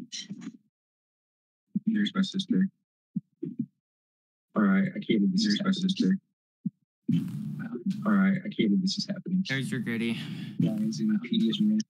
There's my sister. Alright, I can't believe this is my sister. Alright, I can't believe this is happening. There's your Griddy. Yeah, it's in the PDS room.